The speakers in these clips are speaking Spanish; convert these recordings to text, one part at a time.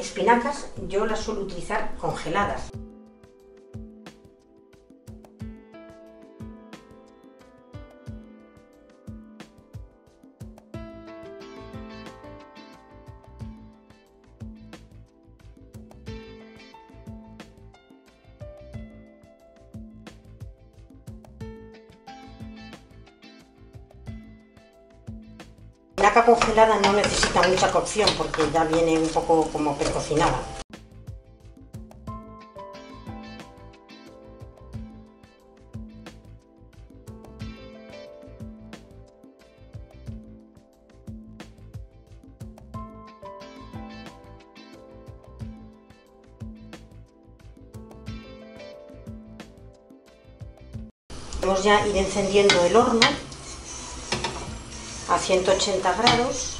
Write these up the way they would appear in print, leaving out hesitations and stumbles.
espinacas yo las suelo utilizar congeladas. La espinaca congelada no necesita mucha cocción porque ya viene un poco como precocinada. Vamos ya a ir encendiendo el horno a 180 grados.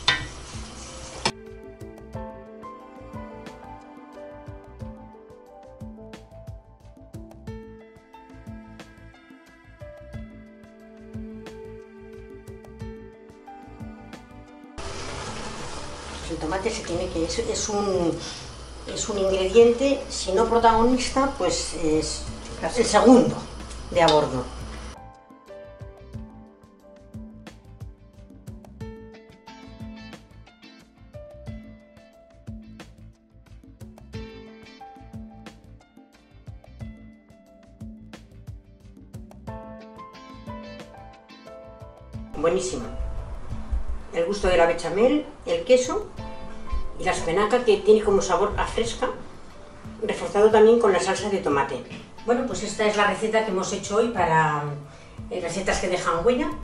El tomate es un ingrediente, si no protagonista, pues es el segundo de a bordo. Buenísima. El gusto de la bechamel, el queso y la espinaca, que tiene como sabor a fresca, reforzado también con la salsa de tomate. Bueno, pues esta es la receta que hemos hecho hoy para recetas que dejan huella.